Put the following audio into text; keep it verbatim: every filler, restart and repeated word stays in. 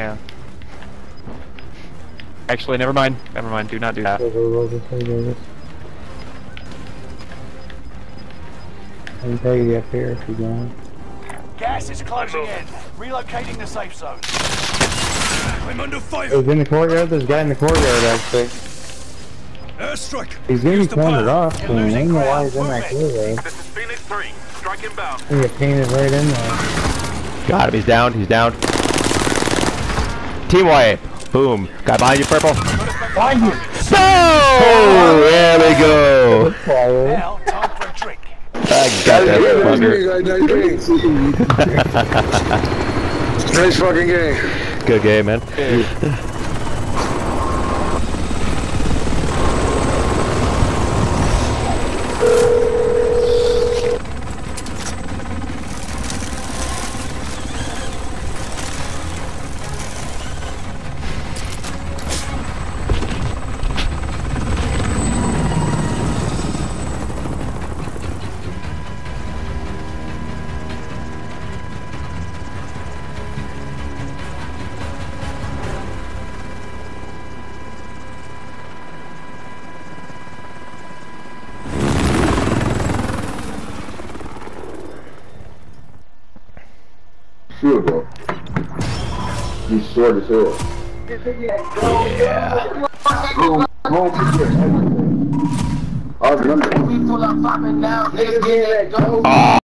Yeah. Actually, never mind. Never mind. Do not do that. I can take you up here if you want. Gas is closing in. Relocating the safe zone. I'm under fire. He's in the courtyard. There's a guy in the courtyard actually. Airstrike. He's gonna be pointed off. I don't know why he's in that courtyard. This is Phoenix three. Strike inbound. He get painted right in there. Got him. He's down. He's down. Team wipe. Boom. Guy behind you, purple. Behind you. Oh, there we go. Now, time for a drink. I got that fucker. Nice fucking game. Good game, man. Sure, bro. He's short as hell. Yeah. Don't, don't forget everything. I remember. Oh.